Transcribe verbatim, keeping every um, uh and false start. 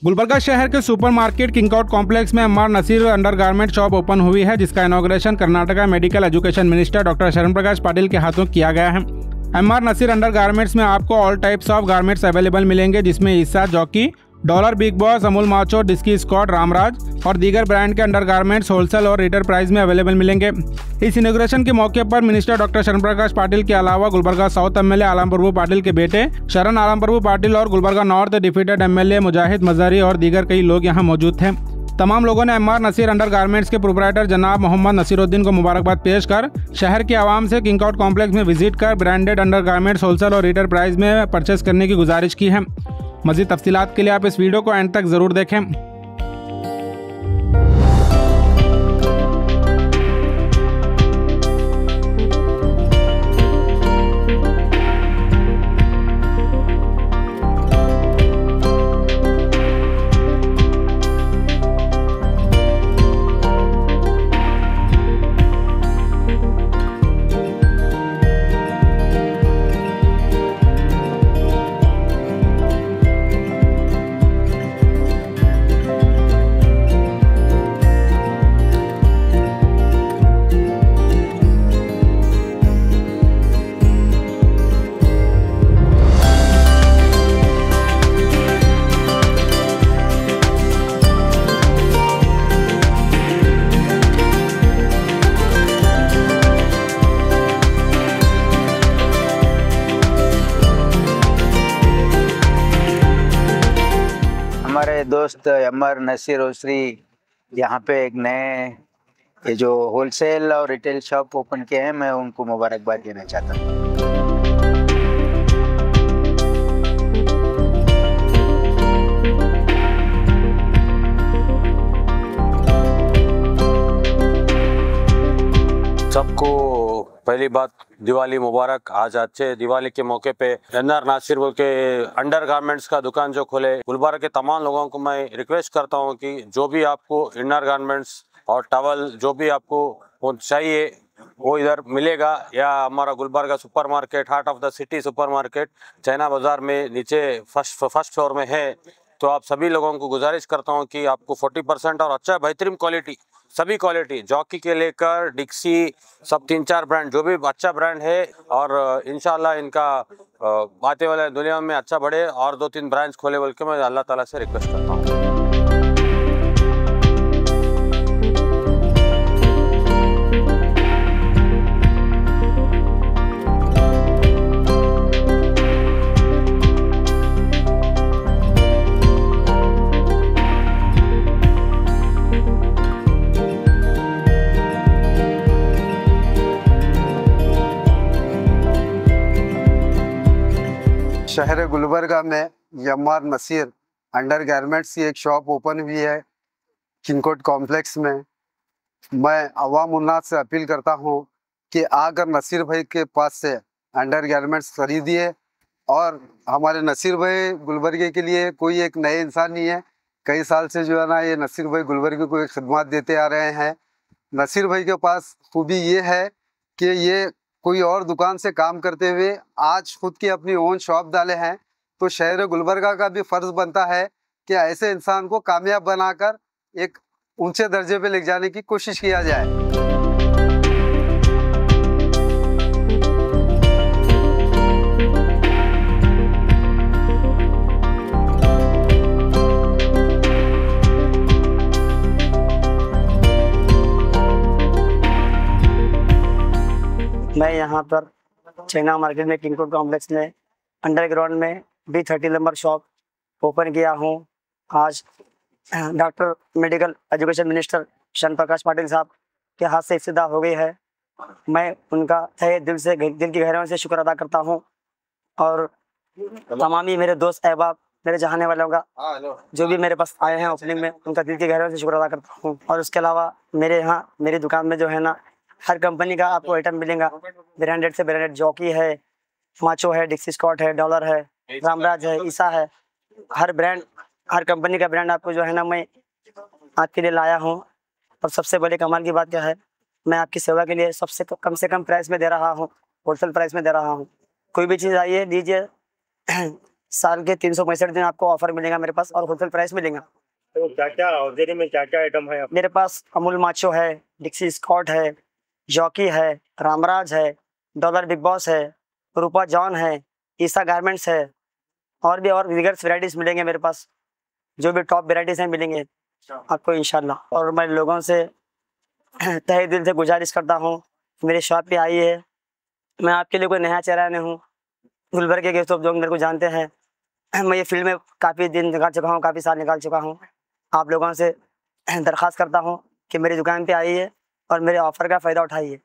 गुलबर्गा शहर के सुपरमार्केट किंगआउट कॉम्प्लेक्स में M R Naseer undergarment shop open हुई है, जिसका inauguration Karnataka medical education minister doctor Sharan Prakash Patil के हाथों किया गया है। एम आर नसीर अंडरगारमेंट्स में आपको all types of garments available मिलेंगे, जिसमें ईसा, Jockey, Dollar, Big Boss, Amul Macho, डिस्की, स्कॉट, रामराज और दीगर ब्रांड के अंडरगारमेंट्स होलसेल और रिटेल प्राइस में अवेलेबल मिलेंगे। इस इनॉग्रेशन के मौके पर मिनिस्टर डॉक्टर शरण प्रकाश पाटिल के अलावा गुलबर्गा साउथ एमएलए आलम प्रभु पाटिल के बेटे शरण आलम प्रभु पाटिल और Gulbarga north defeated MLA Mujahid Mazari और दीगर कई लोग यहां मौजूद थे। तमाम लोगों ने एम आर नसीर अंडरगारमेंट्स के प्रोप्राइटर जनाब मोहम्मद नसीरुद्दीन को मुबारकबाद पेश कर शहर के आवाम से किंगआउट कॉम्प्लेक्स में विजिट कर ब्रांडेड अंडरगारमेंट्स होलसेल और रिटेल प्राइस में परचेस करने की गुजारिश की है। मज़ीद तफसीलात के लिए आप इस वीडियो को एंड तक ज़रूर देखें। हमारे दोस्त एम आर नसीर ओसरी यहाँ पे एक नए ये जो होलसेल और रिटेल शॉप ओपन किए हैं, मैं उनको मुबारकबाद देना चाहता हूँ। सबको पहली बात दिवाली मुबारक। आज अच्छे दिवाली के मौके पे एन आर नासिर बोल के अंडर गारमेंट्स का दुकान जो खोले, गुलबर्गा के तमाम लोगों को मैं रिक्वेस्ट करता हूं कि जो भी आपको अंडर गारमेंट्स और टॉवल जो भी आपको चाहिए वो इधर मिलेगा, या हमारा Gulbarga super market heart of the city super market China बाजार में नीचे फर्स्ट फर्स्ट फ्लोर में है। तो आप सभी लोगों को गुजारिश करता हूँ कि आपको चालीस परसेंट और अच्छा बेहतरीन क्वालिटी, सभी क्वालिटी जॉकी के लेकर डिक्सी, सब तीन चार ब्रांड जो भी अच्छा ब्रांड है, और इंशाल्लाह इनका आते वाले दुनिया में अच्छा बढ़े और दो तीन ब्रांच खोले बोल के मैं अल्लाह ताला से रिक्वेस्ट करता हूँ। शहर गुलबर्गा में एम आर नसीर अंडरगारमेंट्स की एक शॉप ओपन हुई है किंगआउट कॉम्प्लेक्स में। मैं अवाम उन्नास से अपील करता हूं कि आकर नसीर भाई के पास से अंडरगारमेंट्स खरीदिए। और हमारे नसीर भाई गुलबर्गे के लिए कोई एक नए इंसान नहीं है, कई साल से जो है ना ये नसीर भाई गुलबर्गे को एक खिदमत देते आ रहे हैं। नसीर भाई के पास खूबी ये है कि ये कोई और दुकान से काम करते हुए आज खुद की अपनी ओन शॉप डाले हैं। तो शहर गुलबर्गा का भी फ़र्ज़ बनता है कि ऐसे इंसान को कामयाब बनाकर एक ऊंचे दर्जे पे ले जाने की कोशिश किया जाए। मैं यहाँ पर चाइना मार्केट में किंगआउट कॉम्प्लेक्स में अंडरग्राउंड में B thirty number shop open किया हूँ। आज डॉक्टर मेडिकल एजुकेशन मिनिस्टर शरण प्रकाश पाटिल साहब के हाथ से इफ्तिताह हो गई है। मैं उनका तहे दिल से दिल की गहराइयों से शुक्र अदा करता हूँ, और तमाम ही मेरे दोस्त अहबाब, मेरे चाहने वालों का जो भी मेरे पास आए हैं ओपनिंग में, उनका दिल की गहराइयों से शुक्र अदा करता हूँ। और उसके अलावा मेरे यहाँ मेरी दुकान में जो है ना हर कंपनी का आपको आइटम मिलेगा। ब्रांडेड से ब्रांडेड जॉकी है, माचो है, डिक्सी, स्कॉट है, डॉलर है, रामराज है, ईसा है, हर ब्रांड हर कंपनी का ब्रांड आपको जो है ना मैं आपके लिए लाया हूँ। और सबसे बड़ी कमाल की बात क्या है, मैं आपकी सेवा के लिए सबसे कम से कम प्राइस में दे रहा हूँ, होलसेल प्राइस में दे रहा हूँ। कोई भी चीज़ आइए लीजिए, साल के तीन सौ पैंसठ दिन आपको ऑफर मिलेगा मेरे पास और होलसेल प्राइस मिलेगा। तो क्या क्या हौजरी में क्या क्या आइटम है? मेरे पास अमूल माचो है, डिक्सी स्कॉट है, जॉकी है, रामराज है, डॉलर बिग बॉस है, रूपा जॉन है, ईसा गारमेंट्स है, और भी और विगर्स वैरायटीज मिलेंगे मेरे पास। जो भी टॉप वैरायटीज हैं मिलेंगे आपको इंशाल्लाह। और मैं लोगों से तहे दिल से गुजारिश करता हूँ, मेरे शॉप पे आइए। मैं आपके लिए कोई नया चेहरा नहीं हूँ। गुलबर्गे के सब लोग मेरे को जानते हैं। मैं ये फील्ड में काफ़ी दिन निकाल चुका हूँ, काफ़ी साल निकाल चुका हूँ। आप लोगों से दरख्वास्त करता हूँ कि मेरी दुकान पे आइए और मेरे ऑफ़र का फ़ायदा उठाइए।